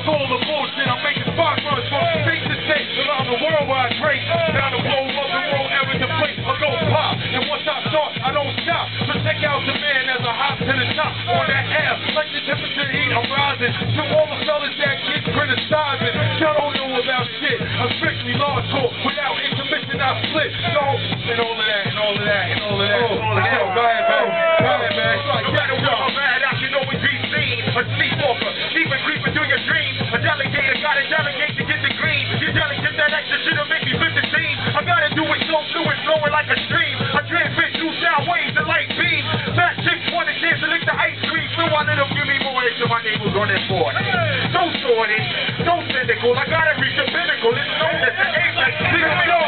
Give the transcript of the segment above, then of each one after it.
Fuck all the bullshit, I'm making spot runs from state to state, around the world where I break. Down the road, up the road, ever the place, I go pop. And once I start, I don't stop. So check out the man as I hop to the top. On that air, like the temperature heat, I'm rising. To all the fellas that get criticizing, y'all don't know about shit. I'm strictly hardcore, without intermission I split. So, and all of that, and all of that, and all of that, and all of that. Go ahead, man. Go ahead, man. No matter what I'm mad, I can always be seen. A sleepwalker, even creeping through your dreams. A delegator, gotta delegate to get the green. You delegate that extra shit to make me flip the scene. I gotta do it so fluid, flowing like a stream. I transmit through sound waves and light beams. Fat chicks want a chance to lick the ice cream. So I let them give me more extra, my name was on that board. So sorted, so cynical, I gotta reach the pinnacle. It's known as the apex. Like that, y'all.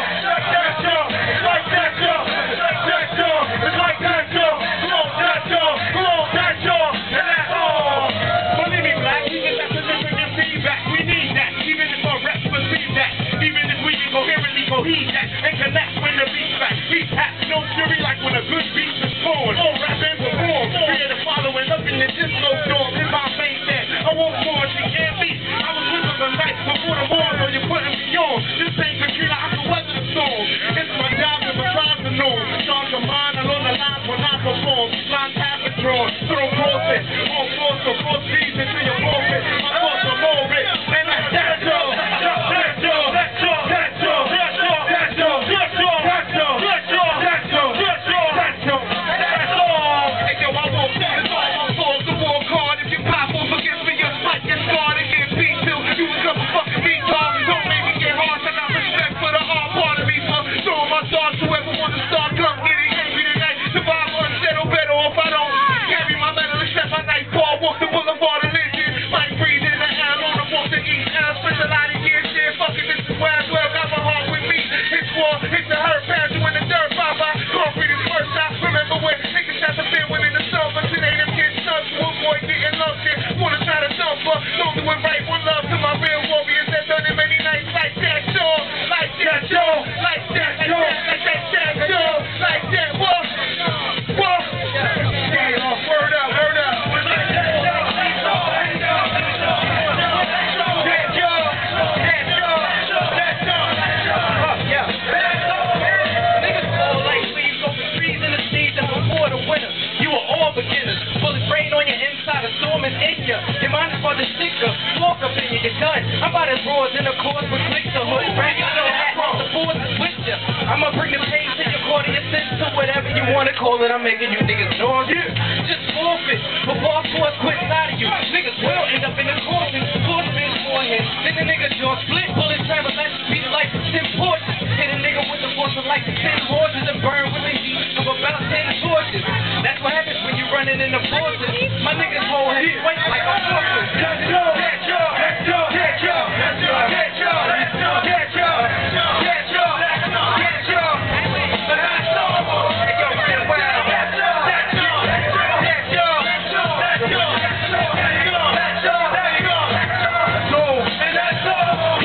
Like that, y'all. Like that, y'all. It's like that, y'all. Come on, that, y'all. Come on, that, y'all. And that's all. Believe me, black, we get that significant feedback. We need that, even if our reps perceive that. Even if we incoherently cohese that and connect when the beat's back. Beats have no fury like when a good beat is born. All rap and perform. Fear the following up in the disco storm. In my face that I won't more, she can't be. I was with her the night before the war, so you're putting me on. This ain't Katrina, I can weather the storm. It's my job to massage the norm. Start your mind along the lines when I perform. Lines have been drawn, throw crosses. On force to force these into your forfeit. My thoughts are more rich. And that's all. That's all. That's all. That's all. That's all. That's all. That's all. That's all. That's all. That's all. That's all. That's all. That's all. Hey, yo, I won't say it's all my fault to walk hard. If you pop off against me, you're spike and scarred and get beat too. You become a fucking beat dog. Don't make me get hard. I got respect for the hard part of me, so throw my thoughts. Whoever wants to start, come get it angry tonight. Survive unsettled, better off I don't carry my medal except my nightfall. Walk the boulevard of Lincoln. Might breathe in the air on the walk to eat. And I spent a lot of years there. Fucking this is where I dwell. Got my heart with me. It's war. It's the hurt pass you in the dirt. Bye-bye. Concrete is first. I remember when niggas shot the bin when in the sun. But today them kids nuts. One boy getting loved here. Wanna try to dump her. Don't do it right. One love to my real warriors that done it many nights like that, y'all. Like that, y'all. Like that, y'all. Like that, y'all. Like that, what? What? Yeah, word up, word up. Your mind is for the sticker, walk up in you, you're done. I'm about as raw as in a course with clicks to hood, bracket, no hat, the force is with ya. I'ma bring the pain to your quarter, your sense to whatever you wanna call it. I'm making you niggas nauseous. Just forfeit, before force quits out of you. Niggas will end up in the coffin, force spins forehead. Then the nigga jaw split, bullet travel, let's beat it like 10 porches. Hit a nigga with the force of like 10 horses and burn with the heat of about 10 torches. That's what happens when you're running in the forces. My niggas hold his weight like a fortress. Let's go, let's go, let's go, let's go, let's go, let's go, let's go, let's go, let's go, let's go, let's go, let's go. Hey, yo, real wild. Let's go, let's go, let's go, let's go, let's go, let's go, let's go, let's go, let's go, let's go, let's go, and let's go.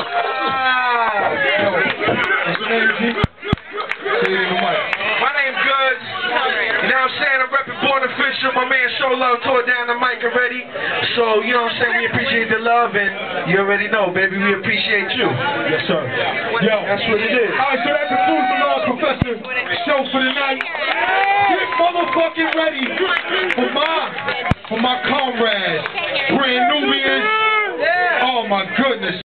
My name's Good. You know what I'm saying? I'm repping Born Official. My man Show Love tore down the mic already. So, you know what I'm saying? We appreciate the love, and you already know, baby, we appreciate you. Yes, sir. Yo, that's what it is. All right, so that concludes the Lord Professor show for the night. Get motherfucking ready for my comrades, Brand Nubians. Oh my goodness.